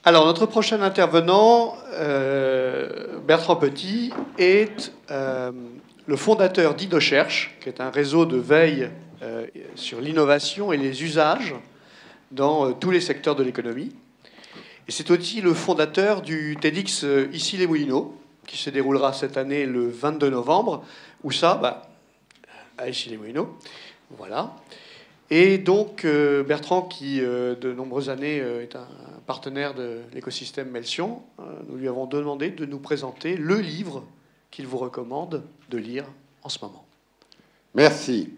Alors, notre prochain intervenant, Bertrand Petit, est le fondateur d'InnoCherche, qui est un réseau de veille sur l'innovation et les usages dans tous les secteurs de l'économie. Et c'est aussi le fondateur du TEDx Issy-les-Moulineaux, qui se déroulera cette année le 22 novembre. Où ça, à Issy-les-Moulineaux. Voilà. Et donc, Bertrand, qui de nombreuses années est un partenaire de l'écosystème Melsion, nous lui avons demandé de nous présenter le livre qu'il vous recommande de lire en ce moment. Merci.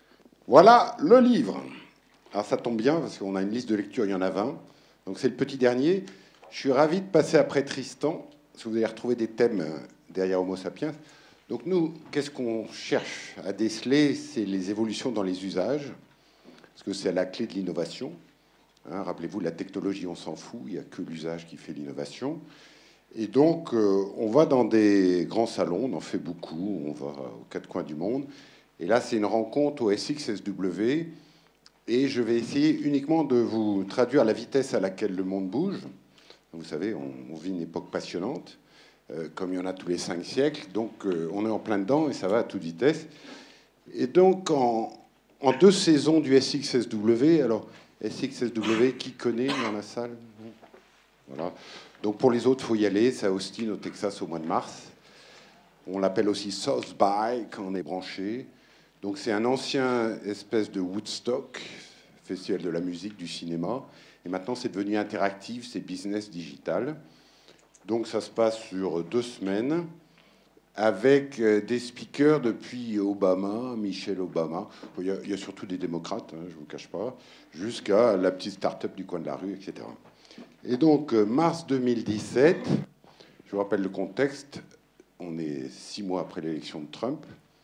Voilà le livre. Alors ça tombe bien, parce qu'on a une liste de lecture, il y en a 20. Donc c'est le petit dernier. Je suis ravi de passer après Tristan, parce que vous allez retrouver des thèmes derrière Homo sapiens. Donc nous, qu'est-ce qu'on cherche à déceler? C'est les évolutions dans les usages, parce que c'est la clé de l'innovation. Hein, rappelez-vous, la technologie, on s'en fout, il n'y a que l'usage qui fait l'innovation. Et donc, on va dans des grands salons, on en fait beaucoup, on va aux quatre coins du monde. Et là, c'est une rencontre au SXSW, et je vais essayer uniquement de vous traduire la vitesse à laquelle le monde bouge. Vous savez, on vit une époque passionnante, comme il y en a tous les 5 siècles, donc on est en plein dedans, et ça va à toute vitesse. Et donc, en 2 saisons du SXSW, alors, SXSW, qui connaît dans la salle? Voilà. Donc pour les autres, il faut y aller. C'est à Austin, au Texas, au mois de mars. On l'appelle aussi South By quand on est branché. Donc c'est un ancien espèce de Woodstock, festival de la musique, du cinéma. Et maintenant, c'est devenu interactif, c'est business digital. Donc ça se passe sur 2 semaines avec des speakers depuis Obama, Michelle Obama. Il y a surtout des démocrates, hein, je ne vous cache pas, jusqu'à la petite start-up du coin de la rue, etc. Et donc, mars 2017, je vous rappelle le contexte, on est 6 mois après l'élection de Trump,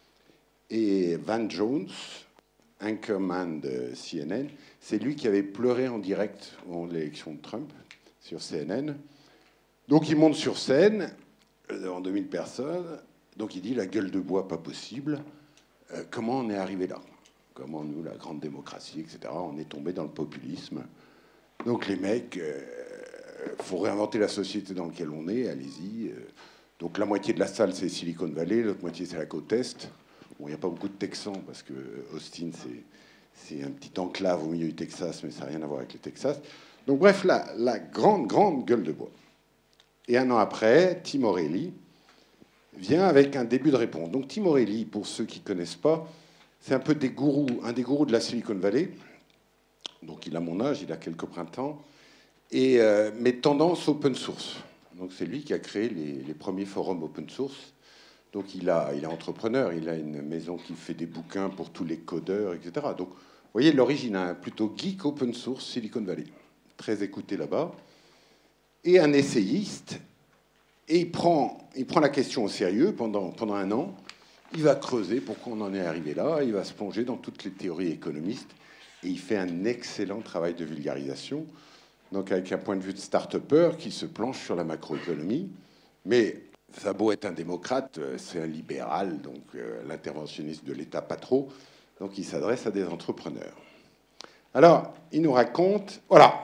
et Van Jones, anchorman de CNN, c'est lui qui avait pleuré en direct au moment de l'élection de Trump sur CNN. Donc, il monte sur scène, devant 2000 personnes, donc il dit « la gueule de bois, pas possible ». Comment on est arrivé là? Comment nous, la grande démocratie, etc., on est tombé dans le populisme? Donc les mecs, faut réinventer la société dans laquelle on est, allez-y. Donc la moitié de la salle, c'est Silicon Valley, l'autre moitié, c'est la côte Est. Bon, il n'y a pas beaucoup de Texans, parce que Austin, c'est un petit enclave au milieu du Texas, mais ça n'a rien à voir avec le Texas. Donc bref, la grande gueule de bois. Et 1 an après, Tim O'Reilly vient avec un début de réponse. Donc Tim O'Reilly, pour ceux qui ne connaissent pas, c'est un peu un des gourous de la Silicon Valley. Donc il a mon âge, il a quelques printemps, mais tendance open source. Donc c'est lui qui a créé les premiers forums open source. Donc il est entrepreneur, il a une maison qui fait des bouquins pour tous les codeurs, etc. Donc vous voyez l'origine, hein, plutôt geek open source Silicon Valley, très écouté là-bas, et un essayiste. Et il prend la question au sérieux pendant 1 an. Il va creuser pourquoi on en est arrivé là. Il va se plonger dans toutes les théories économistes. Et il fait un excellent travail de vulgarisation. Donc avec un point de vue de start-upper qui se planche sur la macroéconomie. Mais ça a beau être un démocrate, c'est un libéral, donc l'interventionniste de l'État pas trop. Donc il s'adresse à des entrepreneurs. Alors, il nous raconte, voilà,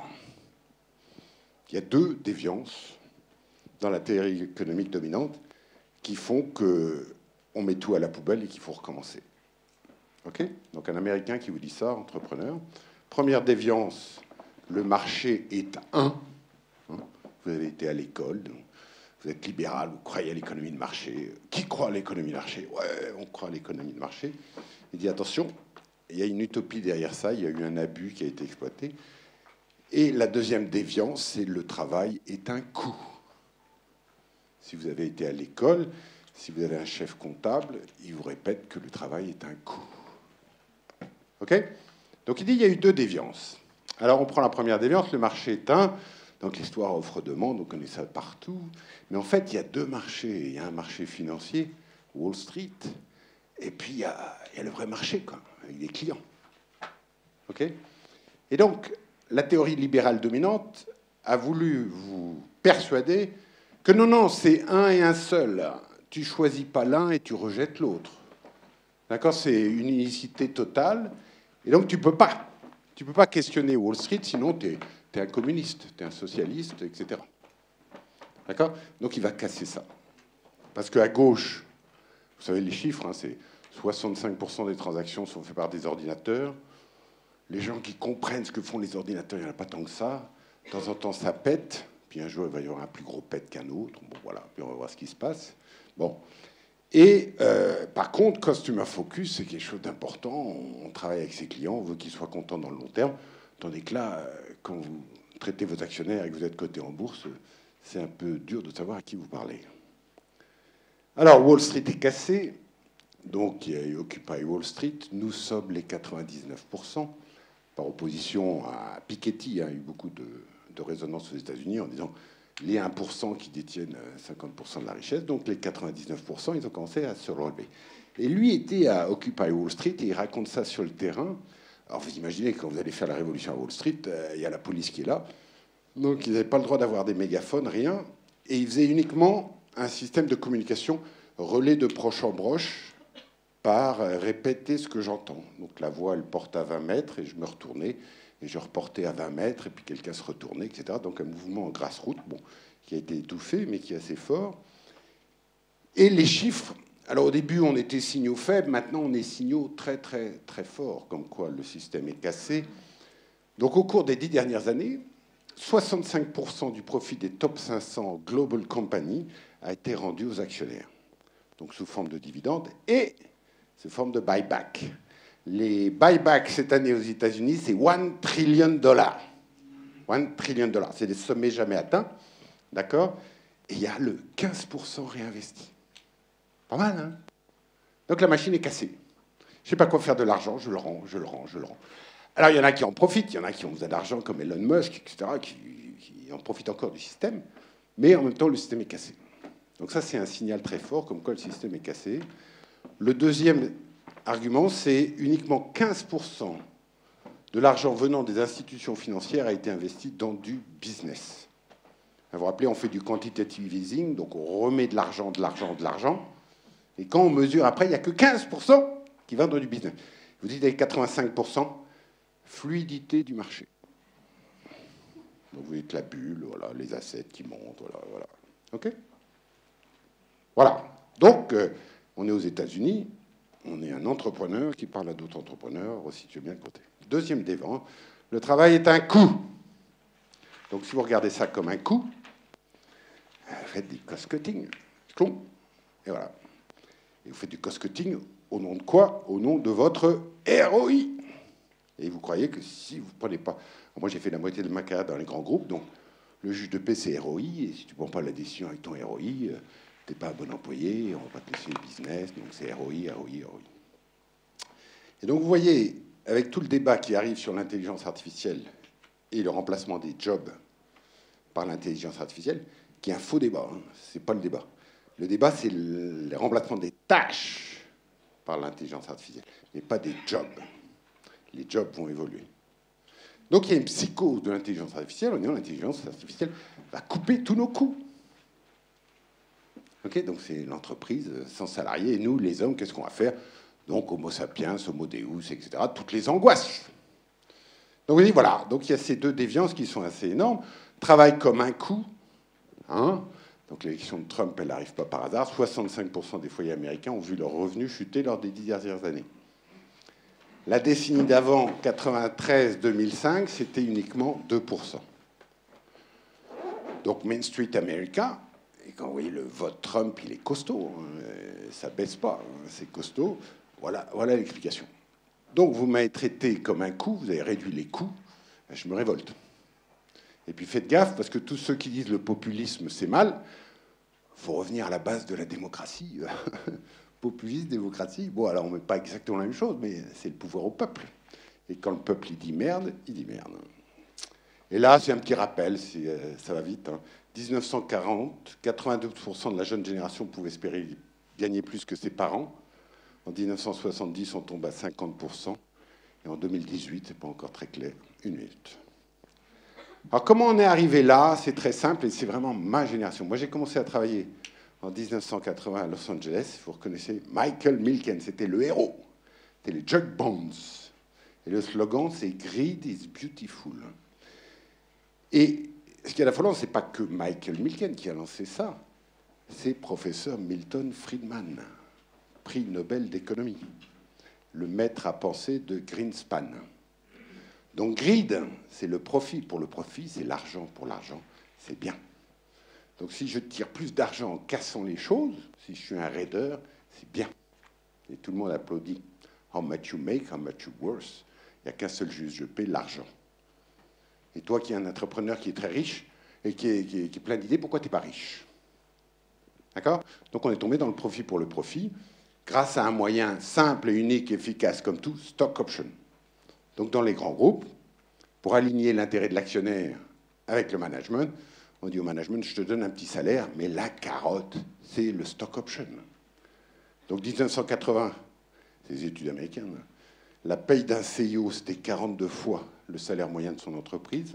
il y a 2 déviances dans la théorie économique dominante qui font qu'on met tout à la poubelle et qu'il faut recommencer. OK? Donc un Américain qui vous dit ça, entrepreneur. Première déviance, le marché est un. Vous avez été à l'école, vous êtes libéral, vous croyez à l'économie de marché. Qui croit à l'économie de marché? Ouais, on croit à l'économie de marché. Il dit attention, il y a une utopie derrière ça, il y a eu un abus qui a été exploité. Et la deuxième déviance, c'est le travail est un coût. Si vous avez été à l'école, si vous avez un chef comptable, il vous répète que le travail est un coût. OK? Donc il dit il y a eu 2 déviances. Alors on prend la première déviance, le marché est un. Donc l'histoire offre-demande, on connaît ça partout. Mais en fait, il y a 2 marchés. Il y a un marché financier, Wall Street, et puis il y a le vrai marché, quoi, avec des clients. OK? Et donc, la théorie libérale dominante a voulu vous persuader que non, c'est un et un seul. Tu choisis pas l'un et tu rejettes l'autre. D'accord? C'est une unicité totale. Et donc, tu peux pas questionner Wall Street, sinon tu tu es un communiste, tu es un socialiste, etc. D'accord? Donc il va casser ça. Parce qu'à gauche, vous savez les chiffres, hein, c'est 65% des transactions sont faites par des ordinateurs. Les gens qui comprennent ce que font les ordinateurs, il n'y en a pas tant que ça. De temps en temps, ça pète. Puis un jour, il va y avoir un plus gros pète qu'un autre. Bon, voilà. Puis on va voir ce qui se passe. Bon. Et par contre, Customer Focus, c'est quelque chose d'important. On travaille avec ses clients, on veut qu'ils soient contents dans le long terme. Tandis que là, quand vous traitez vos actionnaires et que vous êtes coté en bourse, c'est un peu dur de savoir à qui vous parlez. Alors, Wall Street est cassé. Donc, il y a eu Occupy Wall Street. Nous sommes les 99%. Par opposition à Piketty, il y a eu beaucoup de résonance aux États-Unis en disant les 1% qui détiennent 50% de la richesse, donc les 99%, ils ont commencé à se relever. Et lui était à Occupy Wall Street et il raconte ça sur le terrain. Alors vous imaginez que quand vous allez faire la révolution à Wall Street, il y a la police qui est là. Donc ils n'avaient pas le droit d'avoir des mégaphones, rien. Et ils faisaient uniquement un système de communication relais de proche en proche par répéter ce que j'entends. Donc la voix, elle porte à 20 mètres et je me retournais. Et je reportais à 20 mètres, et puis quelqu'un se retournait, etc. Donc un mouvement en grassroots, bon, qui a été étouffé, mais qui est assez fort. Et les chiffres, alors au début on était signaux faibles, maintenant on est signaux très très très forts, comme quoi le système est cassé. Donc au cours des 10 dernières années, 65% du profit des top 500 global companies a été rendu aux actionnaires. Donc sous forme de dividendes et sous forme de buyback. Les buybacks cette année aux États-Unis, c'est $1 trillion. $1 trillion. C'est des sommets jamais atteints. D'accord? Et il y a le 15% réinvesti. Pas mal, hein? Donc la machine est cassée. Je ne sais pas quoi faire de l'argent, je le rends. Alors il y en a qui en profitent, il y en a qui ont besoin d'argent comme Elon Musk, etc., qui en profitent encore du système. Mais en même temps, le système est cassé. Donc ça, c'est un signal très fort, comme quoi le système est cassé. Le deuxième argument, c'est uniquement 15% de l'argent venant des institutions financières a été investi dans du business. Vous vous rappelez, on fait du quantitative easing, donc on remet de l'argent. Et quand on mesure après, il n'y a que 15% qui va dans du business. Vous dites avec 85%, fluidité du marché. Donc vous dites la bulle, voilà, les assets qui montent, voilà. OK? Voilà. Donc, on est aux États-Unis. On est un entrepreneur qui parle à d'autres entrepreneurs, resitue bien le côté. Deuxième dévent, le travail est un coût. Donc si vous regardez ça comme un coût, vous faites du cost-cutting. Et voilà. Et vous faites du cost-cutting au nom de quoi? Au nom de votre ROI. Et vous croyez que si vous ne prenez pas... Moi, j'ai fait la moitié de ma carrière dans les grands groupes, donc le juge de paix, c'est ROI, et si tu ne prends pas la décision avec ton ROI... tu n'es pas un bon employé, on va te laisser le business, donc c'est ROI. Et donc vous voyez, avec tout le débat qui arrive sur l'intelligence artificielle et le remplacement des jobs par l'intelligence artificielle, qui est un faux débat, hein, ce n'est pas le débat. Le débat, c'est le remplacement des tâches par l'intelligence artificielle, mais pas des jobs. Les jobs vont évoluer. Donc il y a une psychose de l'intelligence artificielle, en disant l'intelligence artificielle va couper tous nos coûts. Okay, donc c'est l'entreprise sans salariés. Et nous, les hommes, qu'est-ce qu'on va faire? Donc Homo sapiens, Homo Deus, etc. Toutes les angoisses. Donc vous dites, voilà. Donc il y a ces deux déviances qui sont assez énormes. Travail comme un coût. Hein, donc l'élection de Trump, elle n'arrive pas par hasard. 65% des foyers américains ont vu leurs revenus chuter lors des 10 dernières années. La décennie d'avant, 93-2005, c'était uniquement 2%. Donc Main Street America... Et quand vous voyez le vote Trump, il est costaud, hein, ça baisse pas, hein, c'est costaud. Voilà l'explication. Donc vous m'avez traité comme un coût, vous avez réduit les coûts, je me révolte. Et puis faites gaffe, parce que tous ceux qui disent le populisme c'est mal, il faut revenir à la base de la démocratie. Populisme, démocratie, bon alors on ne met pas exactement la même chose, mais c'est le pouvoir au peuple. Et quand le peuple il dit merde, il dit merde. Et là, c'est un petit rappel, ça va vite. Hein. 1940, 92% de la jeune génération pouvait espérer gagner plus que ses parents. En 1970, on tombe à 50%. Et en 2018, c'est pas encore très clair, 1 minute. Alors, comment on est arrivé là? C'est très simple et c'est vraiment ma génération. Moi, j'ai commencé à travailler en 1980 à Los Angeles. Vous reconnaissez Michael Milken, c'était le héros. C'était les Jug Bonds. Et le slogan, c'est « Greed is beautiful ». Et ce qui est affolant, ce n'est pas que Michael Milken qui a lancé ça, c'est professeur Milton Friedman, prix Nobel d'économie, le maître à penser de Greenspan. Donc greed, c'est le profit. Pour le profit, c'est l'argent. Pour l'argent, c'est bien. Donc si je tire plus d'argent en cassant les choses, si je suis un raideur, c'est bien. Et tout le monde applaudit. How much you make, how much you worth. Il n'y a qu'un seul juste, je paie l'argent. Et toi qui es un entrepreneur qui est très riche et qui est plein d'idées, pourquoi tu n'es pas riche? D'accord? Donc on est tombé dans le profit pour le profit, grâce à un moyen simple et unique, efficace comme tout, stock option. Donc dans les grands groupes, pour aligner l'intérêt de l'actionnaire avec le management, on dit au management, je te donne un petit salaire, mais la carotte, c'est le stock option. Donc 1980, c'est les études américaines, la paye d'un CEO, c'était 42 fois le salaire moyen de son entreprise.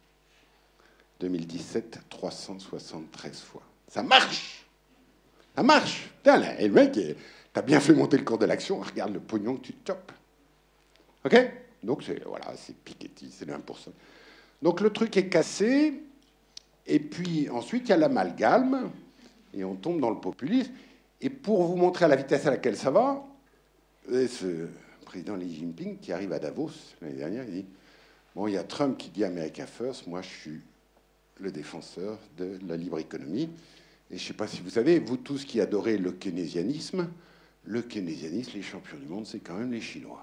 2017, 373 fois. Ça marche! Ça marche! Putain, là, et le mec, t'as bien fait monter le cours de l'action, regarde le pognon que tu te chopes. OK? Donc, voilà, c'est Piketty, c'est le 1%. Donc, le truc est cassé. Et puis, ensuite, il y a l'amalgame. Et on tombe dans le populisme. Et pour vous montrer à la vitesse à laquelle ça va, ce président Xi Jinping qui arrive à Davos l'année dernière, il dit, bon, il y a Trump qui dit America First, moi, je suis le défenseur de la libre économie. Et je ne sais pas si vous savez, vous tous qui adorez le keynésianisme, les champions du monde, c'est quand même les Chinois.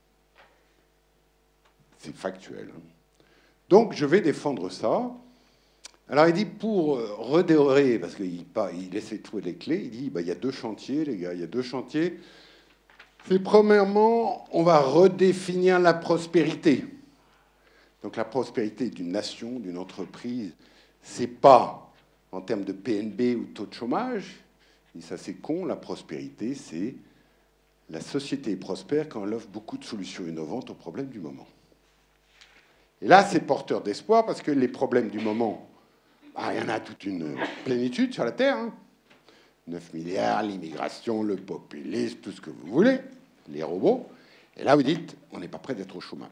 C'est factuel. Hein. Donc, je vais défendre ça. Alors, il dit, pour redéorer, parce qu'il essaie de trouver les clés, il dit, bah, il y a deux chantiers, les gars, il y a deux chantiers. C'est premièrement, on va redéfinir la prospérité. Donc, la prospérité d'une nation, d'une entreprise, c'est pas en termes de PNB ou de taux de chômage. Et ça, c'est con. La prospérité, c'est la société est prospère quand elle offre beaucoup de solutions innovantes aux problèmes du moment. Et là, c'est porteur d'espoir parce que les problèmes du moment, bah, il y en a toute une plénitude sur la Terre. Hein. 9 milliards, l'immigration, le populisme, tout ce que vous voulez, les robots. Et là, vous dites, on n'est pas prêt d'être au chômage.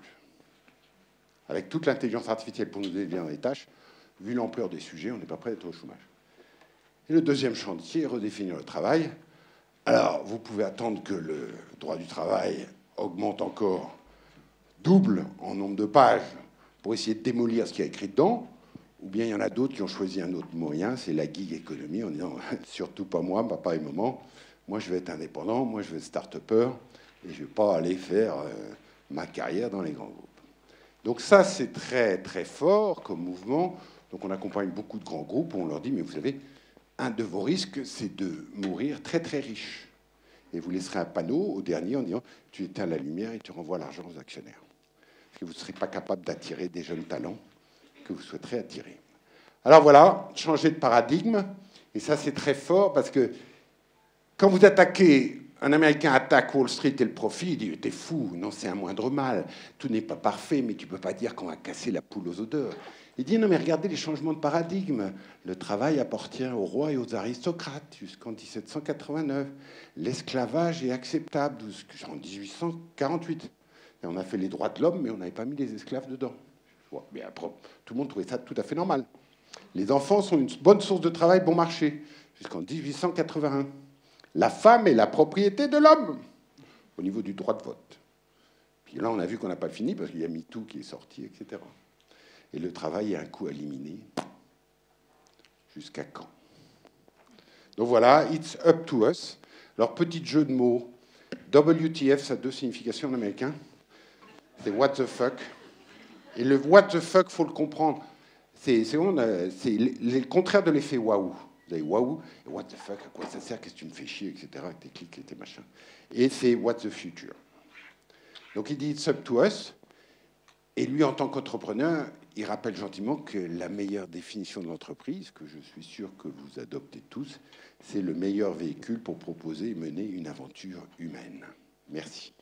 Avec toute l'intelligence artificielle pour nous aider dans les tâches, vu l'ampleur des sujets, on n'est pas prêt d'être au chômage. Et le deuxième chantier, redéfinir le travail. Alors, vous pouvez attendre que le droit du travail augmente encore, double en nombre de pages, pour essayer de démolir ce qu'il y a écrit dedans, ou bien il y en a d'autres qui ont choisi un autre moyen, c'est la gig économie, en disant « surtout pas moi, papa et maman, moi je vais être indépendant, moi je vais être start-upper, et je ne vais pas aller faire ma carrière dans les grands groupes ». Donc ça, c'est très, très fort comme mouvement. Donc on accompagne beaucoup de grands groupes, où on leur dit « mais vous savez, un de vos risques, c'est de mourir très, très riche. Et vous laisserez un panneau au dernier en disant « tu éteins la lumière et tu renvoies l'argent aux actionnaires ». Parce que vous ne serez pas capable d'attirer des jeunes talents que vous souhaiterez attirer. Alors voilà, changer de paradigme. Et ça, c'est très fort parce que quand vous attaquez, un Américain attaque Wall Street et le profit, il dit « t'es fou, non, c'est un moindre mal. Tout n'est pas parfait, mais tu ne peux pas dire qu'on va casser la poule aux odeurs. » Il dit « non, mais regardez les changements de paradigme. Le travail appartient aux rois et aux aristocrates jusqu'en 1789. L'esclavage est acceptable jusqu'en 1848. Et on a fait les droits de l'homme, mais on n'avait pas mis les esclaves dedans. » Mais après, tout le monde trouvait ça tout à fait normal. Les enfants sont une bonne source de travail bon marché, jusqu'en 1881. La femme est la propriété de l'homme, au niveau du droit de vote. Puis là, on a vu qu'on n'a pas fini, parce qu'il y a MeToo qui est sorti, etc. Et le travail est un coût à éliminer. Jusqu'à quand? Donc voilà, it's up to us. Alors, petit jeu de mots. WTF, ça a deux significations en américain. C'est what the fuck. Et le what the fuck, il faut le comprendre. C'est le contraire de l'effet waouh. Vous avez waouh, et what the fuck, à quoi ça sert, qu'est-ce que tu me fais chier, etc., avec tes clics et tes machins. Et c'est what the future. Donc il dit it's up to us. Et lui, en tant qu'entrepreneur, il rappelle gentiment que la meilleure définition de l'entreprise, que je suis sûr que vous adoptez tous, c'est le meilleur véhicule pour proposer et mener une aventure humaine. Merci.